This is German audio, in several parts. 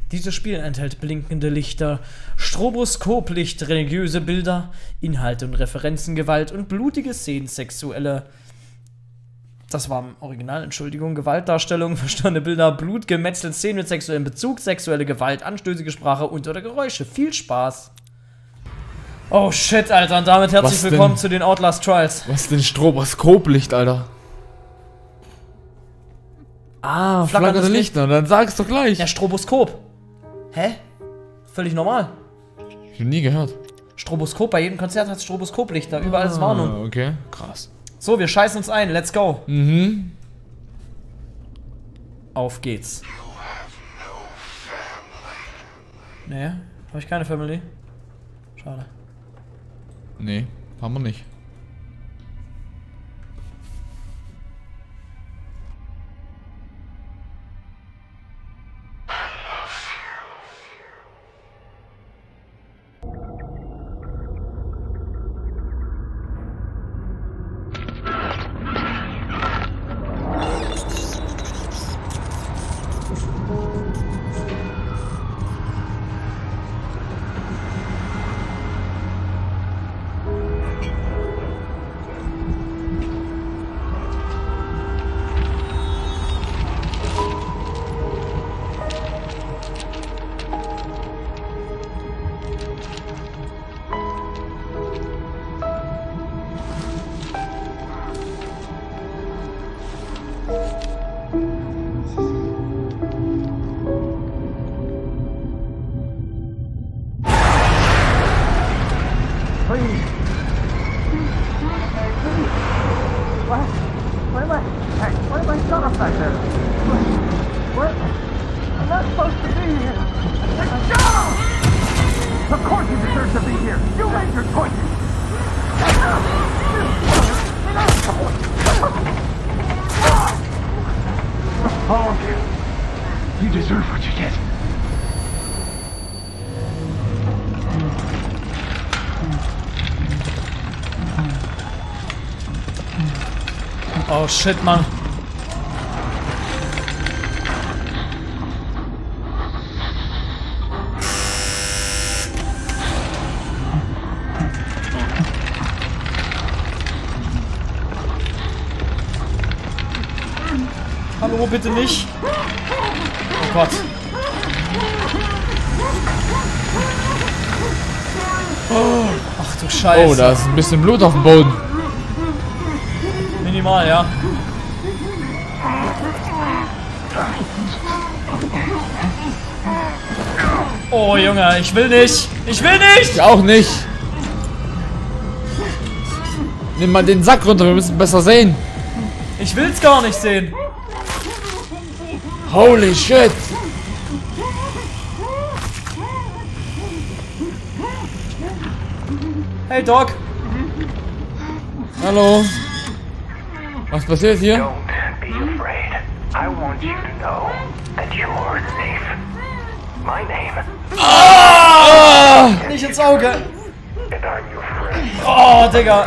Dieses Spiel enthält blinkende Lichter, Stroboskoplicht, religiöse Bilder, Inhalte und Referenzen, Gewalt und blutige Szenen, sexuelle... Das war im Original, Entschuldigung. Gewaltdarstellungen, verstörende Bilder, Blut, Gemetzel, Szenen mit sexuellem Bezug, sexuelle Gewalt, anstößige Sprache und oder Geräusche. Viel Spaß. Oh shit, Alter. Und damit herzlich willkommen zu den Outlast Trials. Was ist denn Stroboskoplicht, Alter? Ah, flackernde Lichter. Dann sag's doch gleich. Ja, Stroboskop. Hä? Völlig normal. Ich hab nie gehört. Stroboskop. Bei jedem Konzert hat es Stroboskoplichter. Überall ist Warnung. Okay, krass. So, wir scheißen uns ein. Let's go. Mhm. Auf geht's. Nee, habe ich keine Family. Schade. Nee, haben wir nicht. What am I stuck back there? What? I'm not supposed to be here. No! Of course you deserve to be here. You made your choices. All of you. You deserve what you get. Oh shit, Mann. Hallo, bitte nicht. Oh Gott. Oh, ach du Scheiße. Oh, da ist ein bisschen Blut auf dem Boden. Minimal, ja. Oh, Junge, ich will nicht. Ich will nicht. Ich auch nicht. Nimm mal den Sack runter, wir müssen besser sehen. Ich will's gar nicht sehen. Holy shit. Hey, Doc. Hallo. Was passiert hier? Don't be afraid. I want you to know that you're safe. My name. Ah! Nicht ins Auge. And I'm your friend. Oh, Digga.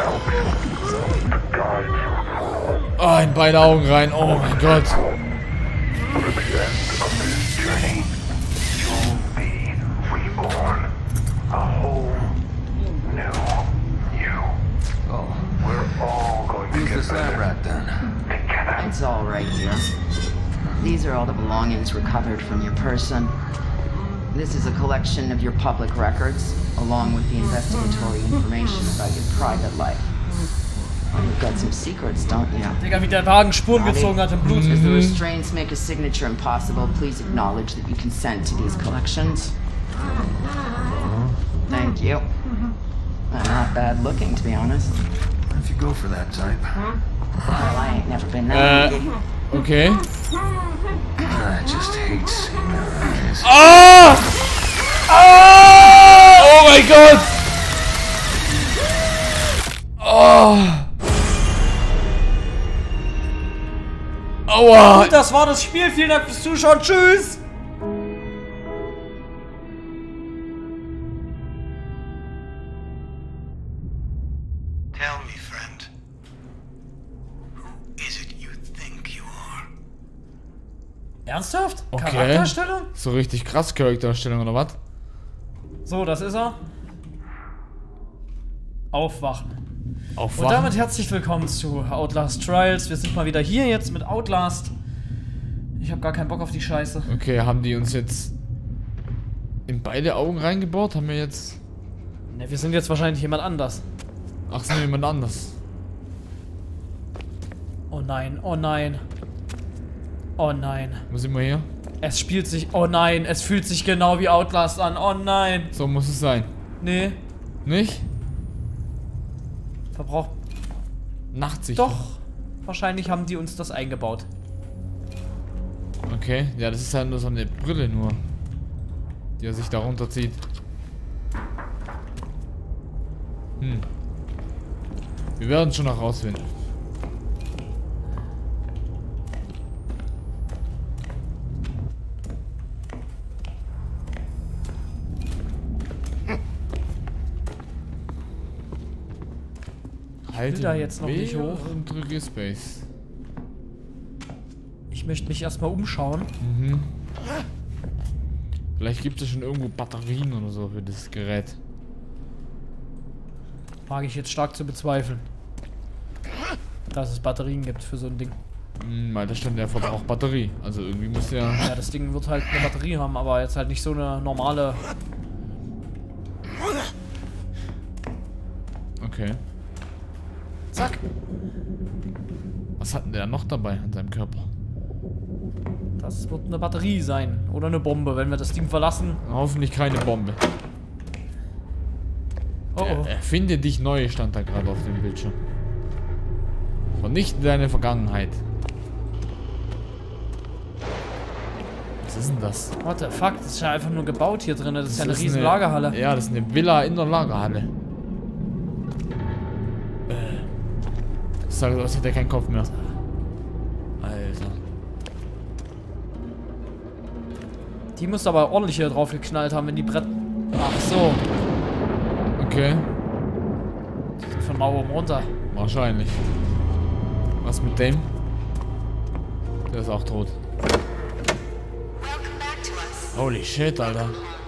Oh, in beide Augen rein. Oh mein Gott. At the end of this journey, you'll be reborn. A whole new you. Oh, We're all going to who's get this lab better rat then? together. It's all right here. These are all the belongings recovered from your person. This is a collection of your public records, along with the investigatory information about your private life. Well, you've got some secrets, don't you? Digga, wie der Wagen Spuren gezogen hat im Blut. If the restraints make a signature impossible, please acknowledge that you consent to these collections. Thank you. Not bad looking, to be honest. What if you go for that type? Well, I ain't never been that lucky. Okay. I just hate seeing their eyes. Ah! Ah! Oh mein Gott! Oh! Aua! Und das war das Spiel. Vielen Dank fürs Zuschauen. Tschüss. Tell me, friend. Who is it you think you are? Ernsthaft? Okay. Charakterstellung? So richtig krass Charakterstellung, oder was? So, das ist er. Aufwachen. Aufwachen? Und damit herzlich willkommen zu Outlast Trials. Wir sind mal wieder hier jetzt mit Outlast. Ich habe gar keinen Bock auf die Scheiße. Okay, haben die uns jetzt in beide Augen reingebaut? Haben wir jetzt... Ne, wir sind jetzt wahrscheinlich jemand anders. Ach, sind wir jemand anders? Oh nein, oh nein. Oh nein. Wo sind wir hier? Es spielt sich... Oh nein, es fühlt sich genau wie Outlast an. Oh nein. So muss es sein. Nee. Nicht? Verbraucht... Nachtsicht. Doch. Wahrscheinlich haben die uns das eingebaut. Okay, ja, das ist halt nur so eine Brille nur, die er sich da runterzieht. Wir werden schon noch rausfinden. Halte da jetzt noch B nicht hoch. Und drücke Space. Ich möchte mich erstmal umschauen. Vielleicht gibt es schon irgendwo Batterien oder so für das Gerät. Wage ich jetzt stark zu bezweifeln. Dass es Batterien gibt für so ein Ding. Weil da stand, der verbraucht Batterie. Also irgendwie muss der... Ja, das Ding wird halt eine Batterie haben, aber jetzt halt nicht so eine normale... Okay. Zack. Was hat denn der noch dabei an seinem Körper? Das wird eine Batterie sein. Oder eine Bombe, wenn wir das Ding verlassen. Hoffentlich keine Bombe. Oh oh. Erfinde dich neu, stand da gerade auf dem Bildschirm. Vernichte deine Vergangenheit. Was ist denn das? What the fuck? Das ist ja einfach nur gebaut hier drin. Das ist ja eine riesen Lagerhalle. Ja, das ist eine Villa in der Lagerhalle. Das sah so aus, als hätte er keinen Kopf mehr. Alter. Die muss aber ordentlich hier drauf geknallt haben, wenn die Brett... Ach so. Okay. Von Mauer oben runter. Wahrscheinlich. Was mit dem? Der ist auch tot. Holy shit, Alter.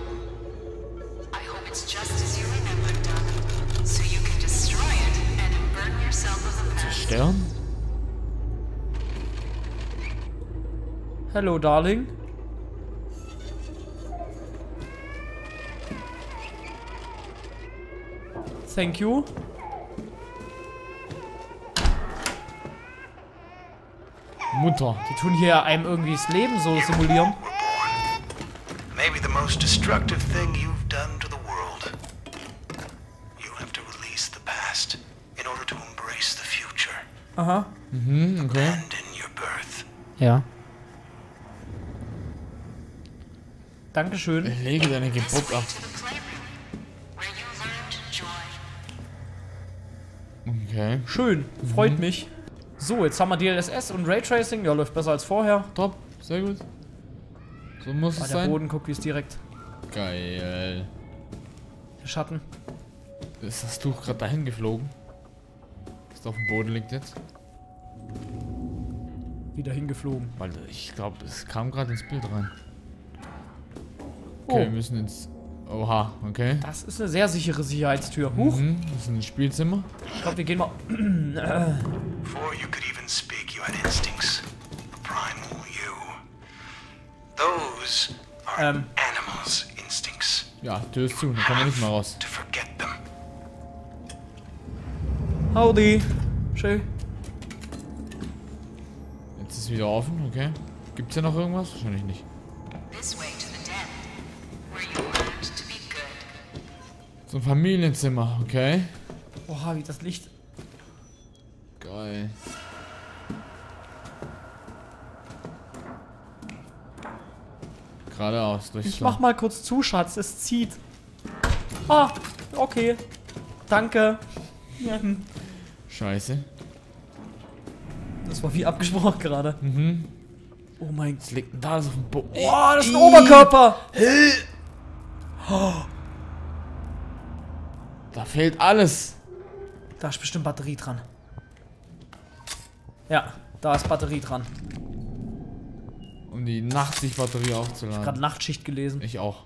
Zerstören? Hello, darling. Thank you. Mutter. Die tun hier einem irgendwie das Leben so simulieren. Maybe the most destructive thing you've done to the world. You have to release the past in order to embrace the future. Aha. Okay. Abandon your birth. Ja. Dankeschön. Lege deine Geburt ab. Okay. Schön. Freut mich. So, jetzt haben wir DLSS und Raytracing. Ja, läuft besser als vorher. Top. Sehr gut. So muss es Der sein. Boden, guck, wie es direkt. Geil. Der Schatten. Ist das Tuch gerade dahin geflogen? Das auf dem Boden liegt jetzt? Wieder hingeflogen. Weil ich glaube, es kam gerade ins Bild rein. Okay, wir müssen ins... Oha, okay. Das ist eine sehr sichere Sicherheitstür. Huch. Das ist ein Spielzimmer. Ich glaube, wir gehen mal... Before you could even speak, you had instincts. A primal you. Those are animals' instincts. Ja, Tür ist zu, dann kommen wir nicht mehr raus. To forget them. Howdy. Schön. Jetzt ist es wieder offen, okay. Gibt's hier noch irgendwas? Wahrscheinlich nicht. So ein Familienzimmer, okay. Oha, wie das Licht... Geil. Geradeaus durch. Ich mach mal kurz zu, Schatz. Es zieht. Ah, okay. Danke. Ja, Scheiße. das war wie abgesprochen gerade. Oh mein Gott. Was liegt denn da so auf dem Boden? Oh, das ist ein Oberkörper. Oh. Da fehlt alles. Da ist bestimmt Batterie dran. Ja, da ist Batterie dran. Um die Nachtsichtbatterie aufzuladen. Gerade Nachtschicht gelesen. Ich auch.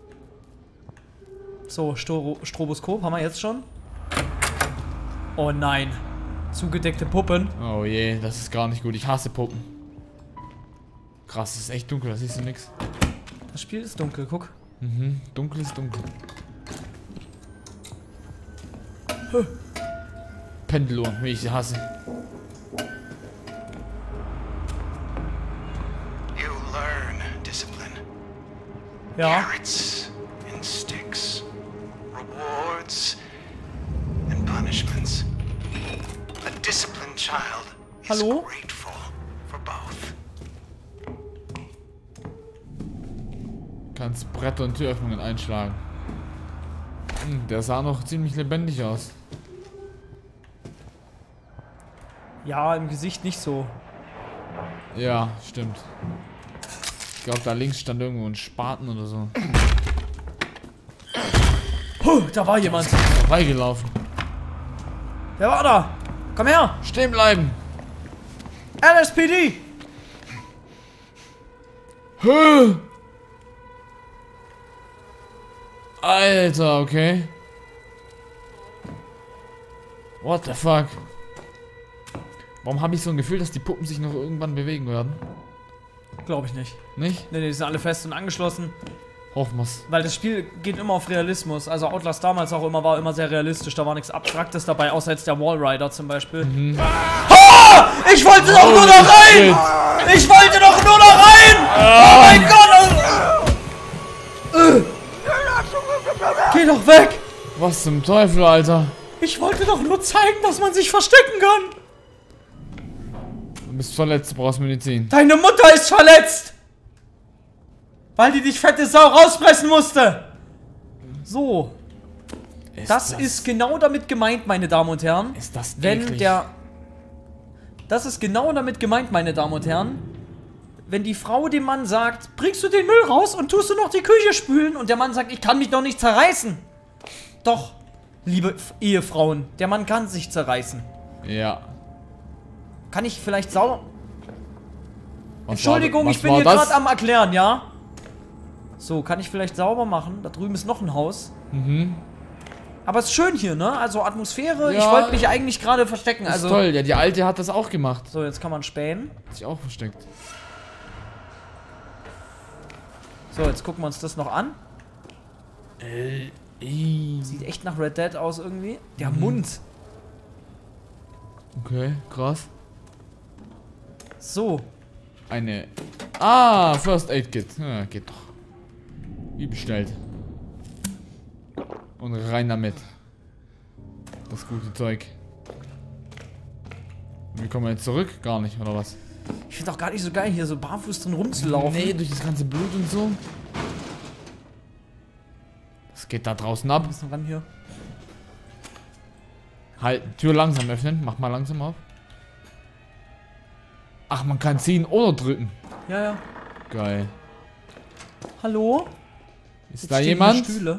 So, Stroboskop haben wir jetzt schon. Oh nein. Zugedeckte Puppen. Oh je, das ist gar nicht gut. Ich hasse Puppen. Krass, es ist echt dunkel, da siehst du nix. Das Spiel ist dunkel, guck. Mhm, dunkel ist dunkel. Pendeluhr, wie ich sie hasse. You learn discipline. Ja. Carrots and sticks. Rewards and punishments. A disciplined child is Hallo? grateful for both. Kannst Bretter und Türöffnungen einschlagen. Der sah noch ziemlich lebendig aus. Ja, im Gesicht nicht so. Ja, stimmt. Ich glaube, da links stand irgendwo ein Spaten oder so. Puh, da war jemand. Vorbeigelaufen. Wer war da? Komm her! Stehen bleiben! LSPD! Hö! Alter, okay. What the fuck? Warum habe ich so ein Gefühl, dass die Puppen sich noch irgendwann bewegen werden? Glaube ich nicht. Nicht? Nee, die sind alle fest und angeschlossen. Hoffen wir's. Weil das Spiel geht immer auf Realismus. Also Outlast damals auch immer war immer sehr realistisch. Da war nichts Abstraktes dabei, außer jetzt der Wallrider zum Beispiel. Ah! Ich wollte doch nur da rein! Ich wollte doch nur da rein! Oh mein Gott! Geh doch weg! Was zum Teufel, Alter? Ich wollte doch nur zeigen, dass man sich verstecken kann! Du bist verletzt, du brauchst Medizin. Deine Mutter ist verletzt! Weil die dich fette Sau rauspressen musste! So. Das ist genau damit gemeint, meine Damen und Herren. Ist das wenn eklig. der... Das ist genau damit gemeint, meine Damen und Herren. Wenn die Frau dem Mann sagt, bringst du den Müll raus und tust du noch die Küche spülen? Und der Mann sagt, ich kann mich doch nicht zerreißen. Doch, liebe Ehefrauen, der Mann kann sich zerreißen. Ja. Kann ich vielleicht sauber... Was Entschuldigung, war- ich was bin war hier das? gerade am Erklären, ja? So, kann ich vielleicht sauber machen? Da drüben ist noch ein Haus. Mhm. Aber es ist schön hier, ne? Also Atmosphäre. Ja. Ich wollte mich eigentlich gerade verstecken. Das ist Also toll, ja, die Alte hat das auch gemacht. so, jetzt kann man spähen. Hat sich auch versteckt. So, jetzt gucken wir uns das noch an. Ih. Sieht echt nach Red Dead aus irgendwie. Der Mund. Okay, krass. So. Eine... Ah, First Aid Kit. Ja, geht doch. Wie bestellt. Und rein damit. Das gute Zeug. Und wie kommen wir jetzt zurück? Gar nicht, oder was? Ich finde auch gar nicht so geil, hier so barfuß drin rumzulaufen. Nee, durch das ganze Blut und so. Was geht da draußen ab? Ein bisschen ran hier. Halt, Tür langsam öffnen. Mach mal langsam auf. Ach, man kann ziehen oder drücken. Ja, ja. Geil. Hallo? Ist Jetzt da stehen jemand? hier Stühle.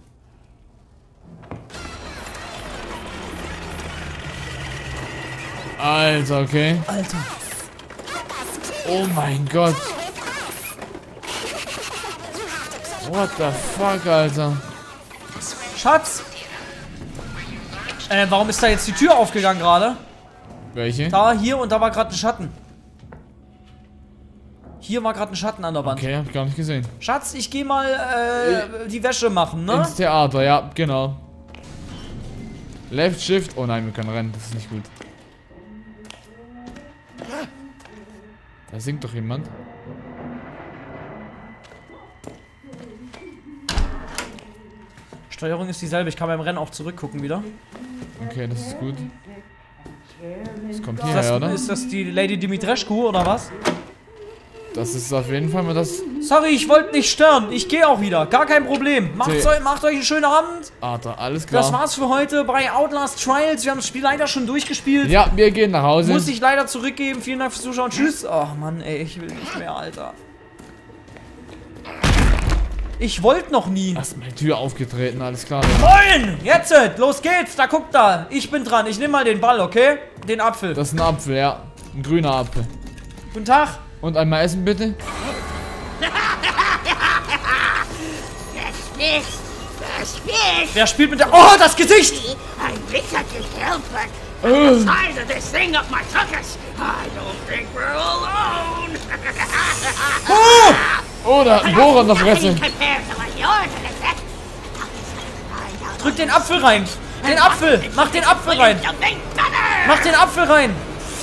Alter, okay. Alter. Oh mein Gott. What the fuck, Alter? Schatz! Warum ist da jetzt die Tür aufgegangen gerade? Welche? Da, hier und da war gerade ein Schatten. Hier war gerade ein Schatten an der Wand. Okay, hab ich gar nicht gesehen. Schatz, ich gehe mal die Wäsche machen, ne? Ins Theater, ja, genau. Left Shift. Oh nein, wir können rennen, das ist nicht gut. Da singt doch jemand. Steuerung ist dieselbe, ich kann beim Rennen auch zurückgucken wieder. Okay, das ist gut. Das kommt Ist hierher, oder? ist das die Lady Dimitrescu oder was? Das ist auf jeden Fall mal das... Sorry, ich wollte nicht stören. Ich gehe auch wieder. Gar kein Problem. Macht So. euch einen schönen Abend. Alter, alles klar. Das war's für heute bei Outlast Trials. Wir haben das Spiel leider schon durchgespielt. Ja, wir gehen nach Hause. Muss ich leider zurückgeben. Vielen Dank fürs Zuschauen. Tschüss. Oh Mann, ey, ich will nicht mehr, Alter. Ich wollte noch nie. Hast meine Tür aufgetreten, alles klar. Moin! Jetzt! Los geht's! Da guckt da! Ich bin dran. Ich nehme mal den Ball, okay? Den Apfel. Das ist ein Apfel, ja. Ein grüner Apfel. Guten Tag. Und einmal essen, bitte. Wer spielt mit der... Oh, das Gesicht! I wish I could help, but the size of this thing up my tuchus, I don't think we're alone. Oh, da hat ein Bohrer in der Fresse. Compared to what yours is, eh? Drück den Apfel rein! Den Apfel! Mach den Apfel rein! Mach den Apfel rein!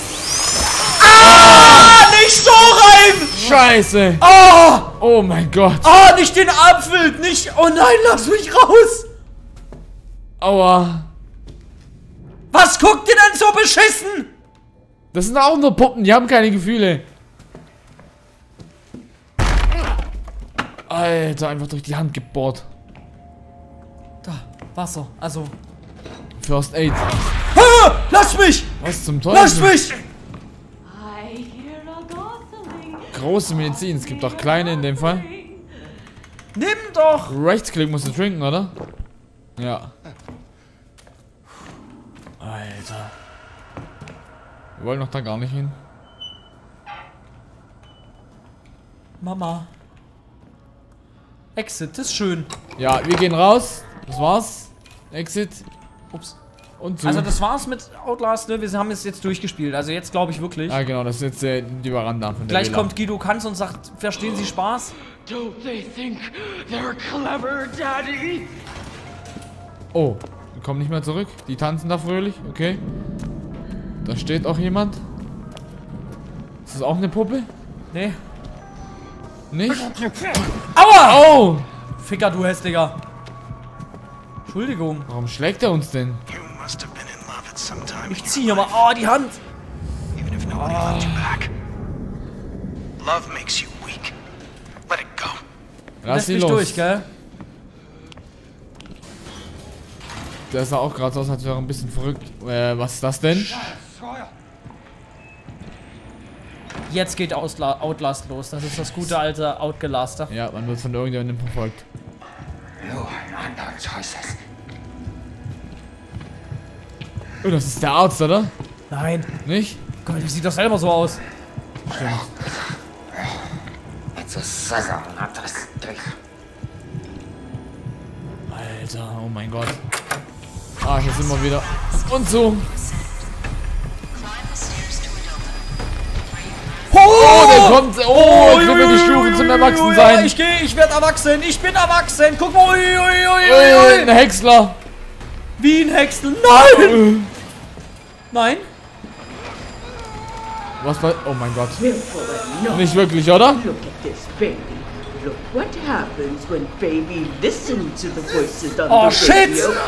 Ah! Nicht so rein! Scheiße. Oh! Oh mein Gott. Oh, nicht den Apfel! Nicht... Oh nein, lass mich raus! Aua. Was guckt ihr denn so beschissen? Das sind auch nur Puppen, die haben keine Gefühle. Alter, einfach durch die Hand gebohrt. Da, Wasser, also... First Aid. Ah, lass mich! Was zum Teufel? Lass mich! Große Medizin, es gibt auch kleine in dem Fall. Nimm doch! Rechtsklick musst du trinken, oder? Ja. Alter. Wir wollen doch da gar nicht hin. Mama. Exit, ist schön. Ja, wir gehen raus. Das war's. Exit. Ups. Und zu. Also das war's mit Outlast, ne? Wir haben es jetzt durchgespielt. Also jetzt glaube ich wirklich. Ah, genau, das ist jetzt die Veranda von der Gleich Villa. kommt Guido Kanz und sagt, verstehen Sie Spaß? Don't they think they're clever, Daddy? Oh, die kommen nicht mehr zurück. Die tanzen da fröhlich, okay. Da steht auch jemand. Ist das auch eine Puppe? Nee. Nicht? Aua! Oh! Ficker, du hässlicher. Entschuldigung. Warum schlägt er uns denn? You must have been in love at some time. Ich zieh hier mal. Oh, die Hand. Even if nobody loved you back. Love makes you weak. Let it go. Lass Lässt sie mich los. durch, gell? Der sah auch gerade so aus, als wäre er ein bisschen verrückt. Was ist das denn? Jetzt geht Outlast los. Das ist das gute alte Outgelaster. Ja, man wird von irgendjemandem verfolgt. You are not our choices. Oh, das ist der Arzt, oder? Nein. Nicht? Gott, der sieht doch selber so aus. It's a sizzle, not a stick. Alter, oh mein Gott. Ah, hier sind wir wieder. Und so. Oh, der kommt. Oh, jetzt wir die Stufen zum Erwachsensein. Ich werde erwachsen. Ich bin erwachsen. Guck mal. Ui. Ein Häcksler. Wie ein Häcksel. Nein. Nein. Was war. Oh mein Gott. Nicht wirklich, oder? Look at this baby. Look what happens when baby listens to the voices on Oh, the shit. radio.